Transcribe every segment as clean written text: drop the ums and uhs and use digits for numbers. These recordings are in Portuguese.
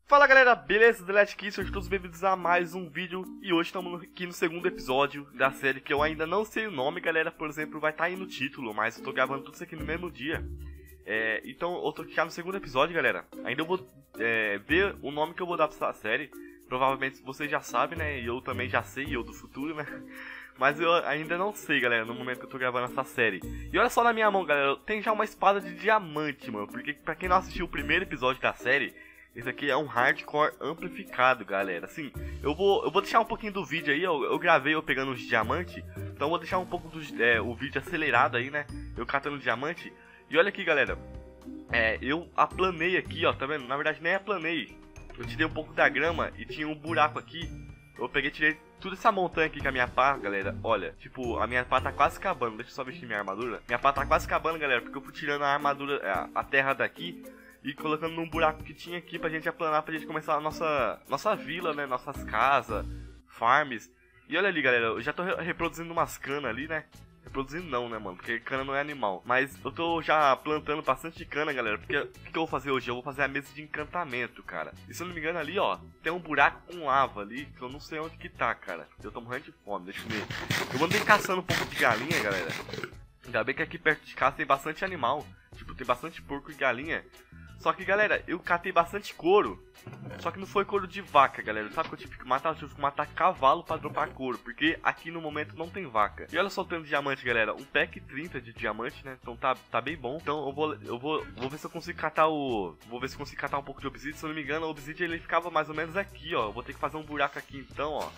Fala galera, beleza? Delete aqui, sejam todos bem-vindos a mais um vídeo. E hoje estamos aqui no segundo episódio da série que eu ainda não sei o nome, galera. Por exemplo, vai estar aí no título, mas eu tô gravando tudo isso aqui no mesmo dia. Então eu tô aqui já no segundo episódio, galera. Ainda eu vou ver o nome que eu vou dar pra essa série. Provavelmente vocês já sabem, né? E eu também já sei, eu do futuro, né? Mas eu ainda não sei, galera, no momento que eu tô gravando essa série. E olha só na minha mão, galera, tem já uma espada de diamante, mano. Porque pra quem não assistiu o primeiro episódio da série, esse aqui é um hardcore amplificado, galera. Assim, eu vou deixar um pouquinho do vídeo aí, eu gravei eu pegando os diamantes. Então eu vou deixar um pouco o vídeo acelerado aí, né? Eu catando diamante. E olha aqui, galera, eu aplanei aqui, ó, tá vendo? Na verdade nem aplanei. Eu tirei um pouco da grama e tinha um buraco aqui. Eu peguei e tirei toda essa montanha aqui com a minha pá, galera. Olha, tipo, a minha pá tá quase acabando. Deixa eu só vestir minha armadura. Minha pá tá quase acabando, galera, porque eu fui tirando a armadura, a terra daqui e colocando num buraco que tinha aqui pra gente aplanar, pra gente começar a nossa vila, né? Nossas casas, farms. E olha ali, galera, eu já tô reproduzindo umas canas ali, né? Reproduzindo não, né, mano? Porque cana não é animal. Mas eu tô já plantando bastante cana, galera. Porque o que eu vou fazer hoje? Eu vou fazer a mesa de encantamento, cara. E se eu não me engano ali, ó, tem um buraco com lava ali, que eu não sei onde que tá, cara. Eu tô morrendo de fome, deixa eu ver. Eu andei caçando um pouco de galinha, galera. Ainda bem que aqui perto de casa tem bastante animal. Tipo, tem bastante porco e galinha. Só que, galera, eu catei bastante couro. Só que não foi couro de vaca, galera. Sabe o que eu tive que matar? Eu tive que matar cavalo pra dropar couro. Porque aqui no momento não tem vaca. E olha só o tanto de diamante, galera. Um pack 30 de diamante, né? Então tá bem bom. Então eu vou ver se eu consigo catar vou ver se eu consigo catar um pouco de obsidian. Se eu não me engano, o obsidian ele ficava mais ou menos aqui, ó. Eu vou ter que fazer um buraco aqui então, ó.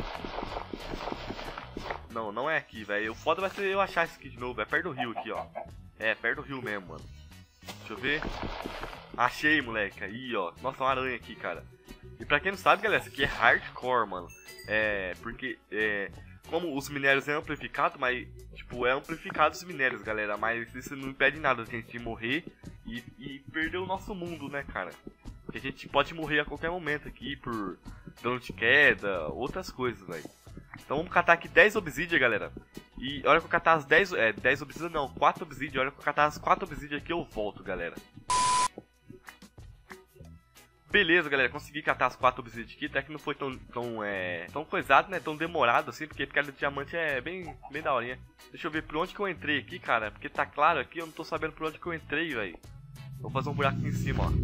Não é aqui, velho. O foda vai ser eu achar isso aqui de novo. É perto do rio aqui, ó. É, perto do rio mesmo, mano. Deixa eu ver. Achei, moleque. Aí, ó. Nossa, uma aranha aqui, cara. E pra quem não sabe, galera, isso aqui é hardcore, mano. Porque, como os minérios é amplificado, mas, tipo, é amplificado os minérios, galera. Mas isso não impede nada de a gente morrer e perder o nosso mundo, né, cara? Porque a gente pode morrer a qualquer momento aqui por dano de queda, outras coisas, velho. Então vamos catar aqui 10 obsidian, galera. E olha que eu catar as 10 obsidian não, 4 obsidian. Olha que eu catar as 4 obsidian aqui eu volto, galera. Beleza, galera, consegui catar as 4 obsidian aqui. Até que não foi tão coisado, né, tão demorado assim. Porque cada diamante é bem daorinha. Deixa eu ver por onde que eu entrei aqui, cara. Porque tá claro aqui, eu não tô sabendo por onde que eu entrei, velho. Vou fazer um buraco aqui em cima, ó.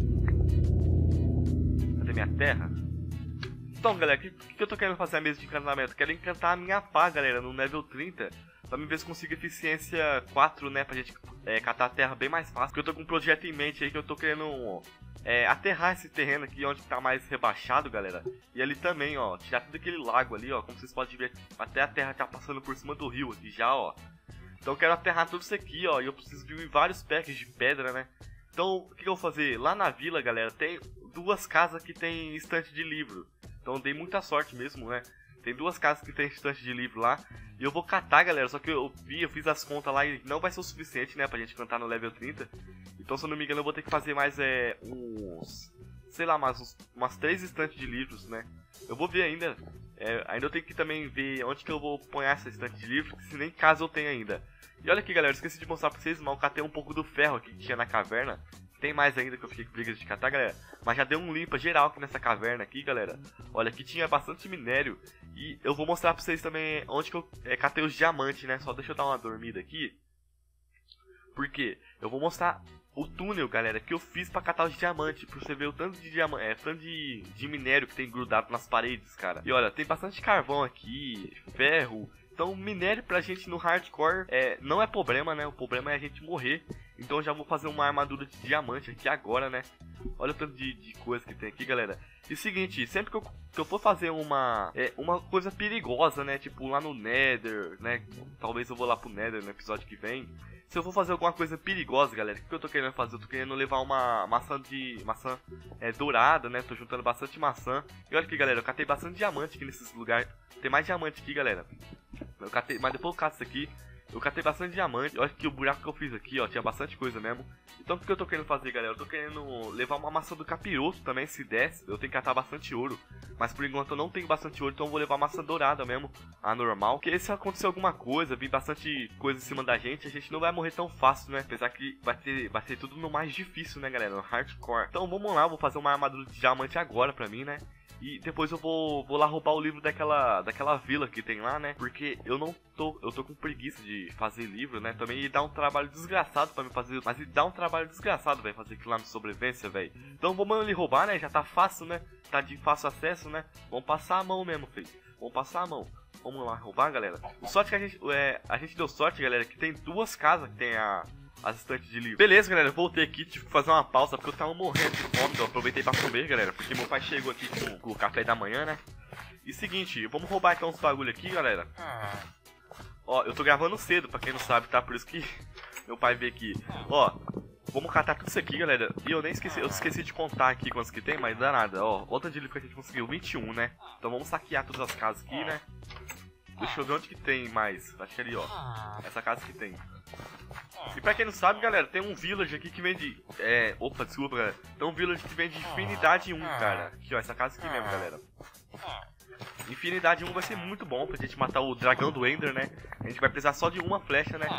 Cadê minha terra? Então, galera, o que eu tô querendo fazer a mesa de encantamento? Quero encantar a minha pá, galera, no level 30. Pra me ver se consigo eficiência 4, né? Pra gente catar a terra bem mais fácil. Porque eu tô com um projeto em mente aí que eu tô querendo aterrar esse terreno aqui onde tá mais rebaixado, galera. E ali também, ó, tirar todo aquele lago ali, ó. Como vocês podem ver, até a terra tá passando por cima do rio aqui já, ó. Então eu quero aterrar tudo isso aqui, ó. E eu preciso de vários packs de pedra, né? Então, o que eu vou fazer? Lá na vila, galera, tem 2 casas que tem estante de livro. Então dei muita sorte mesmo, né? Tem 2 casas que tem estante de livro lá. E eu vou catar, galera. Só que eu fiz as contas lá e não vai ser o suficiente, né? Pra gente cantar no level 30. Então, se eu não me engano, eu vou ter que fazer mais sei lá, umas 3 estantes de livros, né? Eu vou ver ainda. Ainda eu tenho que também ver onde que eu vou pôr essa estante de livros. Se nem caso eu tenho ainda. E olha aqui, galera. Eu esqueci de mostrar pra vocês, mas eu catei um pouco do ferro aqui que tinha na caverna. Tem mais ainda que eu fiquei com preguiça de catar, galera. Mas já deu um limpa geral aqui nessa caverna aqui, galera. Olha, aqui tinha bastante minério. E eu vou mostrar pra vocês também onde que eu catei os diamantes, né? Só deixa eu dar uma dormida aqui. Porque eu vou mostrar o túnel, galera, que eu fiz pra catar os diamantes. Pra você ver o tanto de tanto de minério que tem grudado nas paredes, cara. E olha, tem bastante carvão aqui, ferro. Então minério pra gente no hardcore não é problema, né? O problema é a gente morrer. Então eu já vou fazer uma armadura de diamante aqui agora, né? Olha o tanto de coisa que tem aqui, galera. E seguinte, sempre que eu for fazer uma coisa perigosa, né? Tipo lá no Nether, né? Talvez eu vou lá pro Nether no episódio que vem. Se eu for fazer alguma coisa perigosa, galera, o que eu tô querendo fazer? Eu tô querendo levar uma maçã dourada, né? Tô juntando bastante maçã. E olha aqui, galera, eu catei bastante diamante aqui nesses lugares. Tem mais diamante aqui, galera. Eu catei, mas depois eu cato isso aqui. Eu catei bastante diamante. Olha que o buraco que eu fiz aqui, ó, tinha bastante coisa mesmo. Então o que eu tô querendo fazer, galera? Eu tô querendo levar uma maçã do capiroto também, se desse. Eu tenho que catar bastante ouro. Mas por enquanto eu não tenho bastante ouro, então eu vou levar maçã dourada mesmo, a normal. Porque se acontecer alguma coisa, vir bastante coisa em cima da gente, a gente não vai morrer tão fácil, né? Apesar que vai ser tudo no mais difícil, né, galera? No hardcore. Então vamos lá, eu vou fazer uma armadura de diamante agora pra mim, né? E depois eu vou lá roubar o livro daquela vila que tem lá, né? Porque eu tô com preguiça de fazer livro, né? Também dá um trabalho desgraçado pra mim fazer. Mas dá um trabalho desgraçado, velho, fazer aquilo lá no sobrevivência, velho. Então vamos ali roubar, né? Já tá fácil, né? Tá de fácil acesso, né? Vamos passar a mão mesmo, filho. Vamos passar a mão. Vamos lá roubar, galera. O sorte que a gente deu sorte, galera, que tem duas casas que tem as estantes de livro. Beleza, galera, eu voltei aqui, tive que fazer uma pausa porque eu tava morrendo de fome, então eu aproveitei pra comer, galera, porque meu pai chegou aqui com o café da manhã, né? E seguinte, vamos roubar então uns bagulho aqui, galera. Ó, eu tô gravando cedo, pra quem não sabe, tá? Por isso que meu pai veio aqui. Ó, vamos catar tudo isso aqui, galera. E eu esqueci de contar aqui quantos que tem, mas dá nada. Ó, outra de livro que a gente conseguiu, 21, né? Então vamos saquear todas as casas aqui, né? Deixa eu ver onde que tem mais. Acho que ali, ó. Essa casa que tem. E pra quem não sabe, galera, tem um village aqui que vende... Opa, desculpa, galera. Tem um village que vende Infinidade 1, cara. Aqui, ó, essa casa aqui mesmo, galera. Infinidade 1 vai ser muito bom pra gente matar o dragão do Ender, né? A gente vai precisar só de uma flecha, né?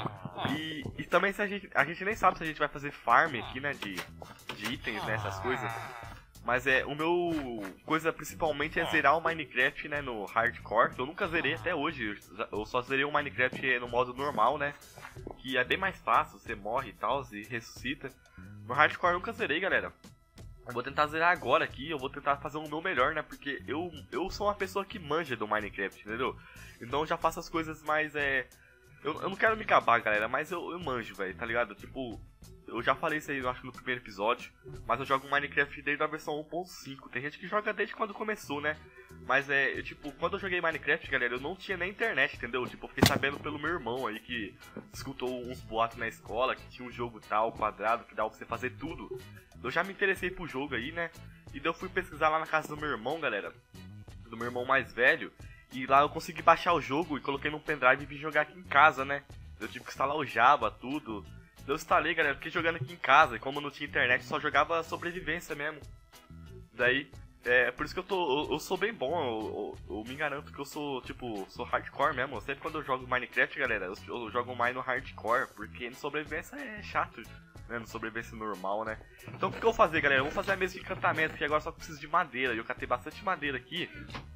E também se a gente nem sabe se a gente vai fazer farm aqui, né? De itens, né? Essas coisas. Mas o meu coisa principalmente é zerar o Minecraft, né, no hardcore, que eu nunca zerei até hoje. Eu só zerei o Minecraft no modo normal, né, que é bem mais fácil, você morre e tal, e ressuscita. No hardcore eu nunca zerei, galera. Eu vou tentar zerar agora aqui, eu vou tentar fazer o meu melhor, né, porque eu sou uma pessoa que manja do Minecraft, entendeu? Então eu já faço as coisas mais, eu não quero me gabar, galera, mas eu manjo, velho, tá ligado? Tipo... Eu já falei isso aí, eu acho, no primeiro episódio. Mas eu jogo Minecraft desde a versão 1.5. Tem gente que joga desde quando começou, né? Mas tipo, quando eu joguei Minecraft, galera, eu não tinha nem internet, entendeu? Tipo, eu fiquei sabendo pelo meu irmão aí, que escutou uns boatos na escola, que tinha um jogo tal, quadrado, que dava pra você fazer tudo. Eu já me interessei pro jogo aí, né? E daí eu fui pesquisar lá na casa do meu irmão, galera. Do meu irmão mais velho. E lá eu consegui baixar o jogo e coloquei num pendrive e vim jogar aqui em casa, né? Eu tive que instalar o Java, tudo. Eu instalei, galera, fiquei jogando aqui em casa, e como não tinha internet, só jogava sobrevivência mesmo. Daí, por isso que eu sou bem bom, eu me garanto que eu sou, tipo, sou hardcore mesmo. Sempre quando eu jogo Minecraft, galera, eu jogo mais no hardcore, porque no sobrevivência é chato, né, no sobrevivência normal, né. Então o que eu vou fazer, galera? Eu vou fazer a mesa de encantamento, que agora só preciso de madeira, e eu catei bastante madeira aqui.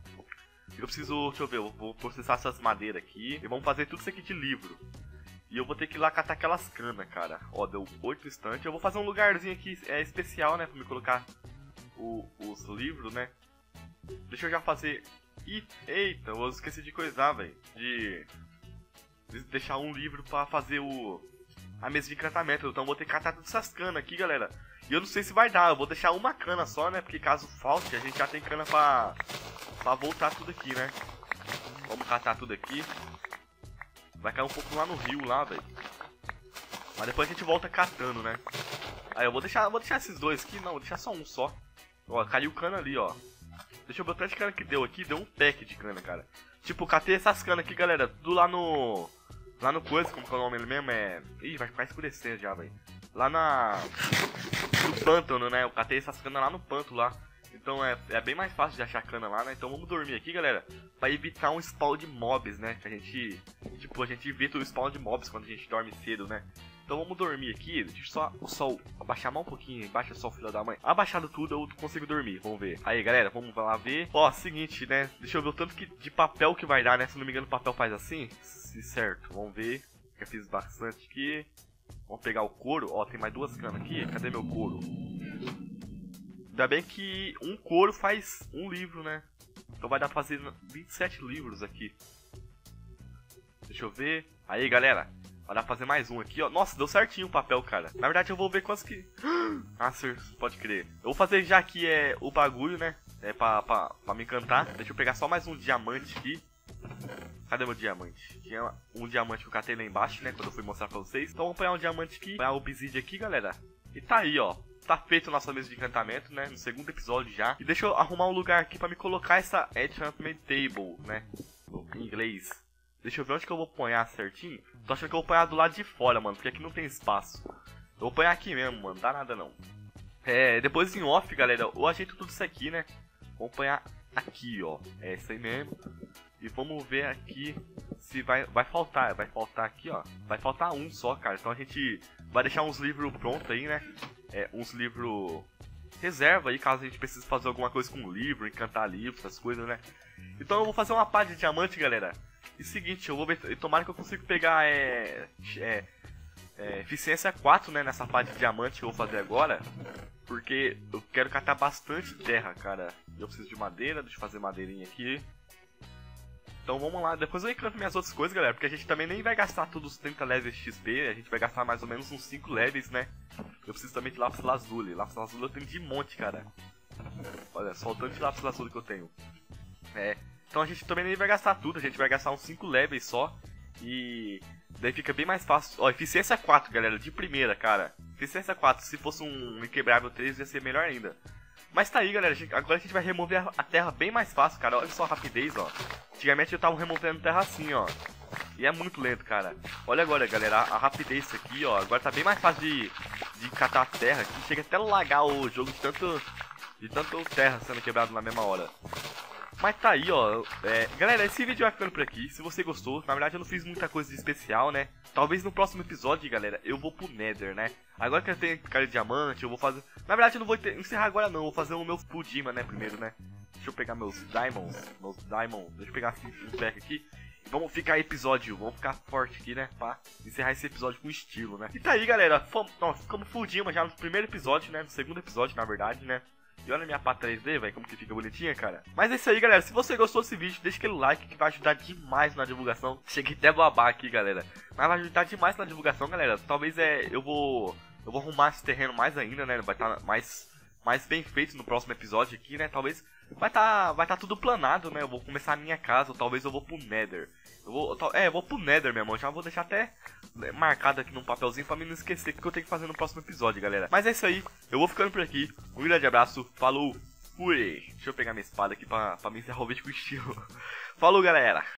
Eu preciso, deixa eu ver, eu vou processar essas madeiras aqui, e vamos fazer tudo isso aqui de livro. E eu vou ter que ir lá catar aquelas canas, cara. Ó, deu 8 instantes. Eu vou fazer um lugarzinho aqui especial, né? Pra me colocar os livros, né? Deixa eu já fazer... Eita, eu esqueci de coisar, velho. De deixar um livro pra fazer a mesa de encantamento. Então eu vou ter que catar todas essas canas aqui, galera. E eu não sei se vai dar. Eu vou deixar uma cana só, né? Porque caso falte, a gente já tem cana pra voltar tudo aqui, né? Vamos catar tudo aqui. Vai cair um pouco lá no rio, lá, velho. Mas depois a gente volta catando, né? Aí eu vou deixar esses dois aqui. Não, vou deixar só um só. Ó, caiu cana ali, ó. Deixa eu ver o tanto de cana que deu aqui. Deu um pack de cana, cara. Tipo, catei essas canas aqui, galera. Tudo lá no coisa, como que é o nome mesmo? Ih, vai ficar escurecendo já, velho. Lá no pântano, né? Eu catei essas canas lá no pântano lá. Então é bem mais fácil de achar cana lá, né? Então vamos dormir aqui, galera, pra evitar um spawn de mobs, né? Que a gente evita o spawn de mobs quando a gente dorme cedo, né? Então vamos dormir aqui, deixa só o sol abaixar mais um pouquinho, baixa só o filho da mãe. Abaixado tudo eu consigo dormir, vamos ver. Aí, galera, vamos lá ver. Ó, seguinte, né? Deixa eu ver o tanto de papel que vai dar, né? Se não me engano o papel faz assim. Certo, vamos ver. Já fiz bastante aqui. Vamos pegar o couro, ó, tem mais duas canas aqui. Cadê meu couro? Ainda bem que um couro faz um livro, né? Então vai dar pra fazer 27 livros aqui. Deixa eu ver. Aí, galera. Vai dar pra fazer mais um aqui, ó. Nossa, deu certinho o papel, cara. Na verdade, eu vou ver quantos que... Ah, pode crer. Eu vou fazer já aqui o bagulho, né? Pra me encantar. Deixa eu pegar só mais um diamante aqui. Cadê meu diamante? Tinha um diamante que eu catei lá embaixo, né? Quando eu fui mostrar pra vocês. Então vamos pegar um diamante aqui. Pegar o obsidian aqui, galera. E tá aí, ó. Tá feito a nossa mesa de encantamento, né? No segundo episódio já. E deixa eu arrumar um lugar aqui pra me colocar essa enchantment table, né? Em inglês. Deixa eu ver onde que eu vou apanhar certinho. Tô achando que eu vou apanhar do lado de fora, mano, porque aqui não tem espaço. Eu vou apanhar aqui mesmo, mano, não dá nada não. Depois em off, galera, eu ajeito tudo isso aqui, né? Vou apanhar aqui, ó. É isso aí mesmo. E vamos ver aqui se vai faltar. Vai faltar aqui, ó. Vai faltar um só, cara. Então a gente vai deixar uns livros prontos aí, né? Uns livros reserva aí, caso a gente precise fazer alguma coisa com livro, encantar livros, essas coisas, né? Então eu vou fazer uma pá de diamante, galera. E seguinte, eu vou ver, tomara que eu consiga pegar eficiência 4, né, nessa pá de diamante que eu vou fazer agora. Porque eu quero catar bastante terra, cara. Eu preciso de madeira, deixa eu fazer madeirinha aqui. Então vamos lá, depois eu encanto minhas outras coisas, galera. Porque a gente também nem vai gastar todos os 30 levels de XP. A gente vai gastar mais ou menos uns 5 levels, né? Eu preciso também de lápis lazuli. Lápis lazuli eu tenho de monte, cara. Olha, só o tanto de lápis lazuli que eu tenho. Então a gente também nem vai gastar tudo. A gente vai gastar uns 5 levels só. E daí fica bem mais fácil. Ó, eficiência 4, galera, de primeira, cara. Eficiência 4, se fosse um inquebrável 3 ia ser melhor ainda. Mas tá aí, galera, agora a gente vai remover a terra bem mais fácil, cara. Olha só a rapidez, ó. Antigamente eu tava removendo terra assim, ó. E é muito lento, cara. Olha agora, galera, a rapidez disso aqui, ó. Agora tá bem mais fácil de catar a terra aqui. Chega até lagar o jogo de tanto terra sendo quebrado na mesma hora. Mas tá aí, ó. Galera, esse vídeo vai ficando por aqui. Se você gostou, na verdade eu não fiz muita coisa de especial, né? Talvez no próximo episódio, galera, eu vou pro Nether, né? Agora que eu tenho cara de diamante, eu vou fazer... Na verdade eu não vou encerrar agora não, eu vou fazer o meu full Dima, né, primeiro, né? Deixa eu pegar meus diamonds. Deixa eu pegar um pack aqui. E vamos ficar vamos ficar forte aqui, né? Pra encerrar esse episódio com estilo, né? E tá aí, galera. Ficamos full Dima já no primeiro episódio, né? No segundo episódio, na verdade, né? E olha a minha pá 3D, velho, como que fica bonitinha, cara. Mas é isso aí, galera. Se você gostou desse vídeo, deixa aquele like que vai ajudar demais na divulgação. Cheguei até a babar aqui, galera. Mas vai ajudar demais na divulgação, galera. Talvez eu vou arrumar esse terreno mais ainda, né? Vai estar mais bem feito no próximo episódio aqui, né? Talvez vai tá tudo planado, né? Eu vou começar a minha casa, ou talvez eu vou pro Nether. Eu vou pro Nether mesmo. Eu já vou deixar até marcado aqui num papelzinho pra mim não esquecer o que eu tenho que fazer no próximo episódio, galera. Mas é isso aí, eu vou ficando por aqui. Um grande abraço, falou, fui! Deixa eu pegar minha espada aqui pra me encerrar o vídeo com estilo. Falou, galera!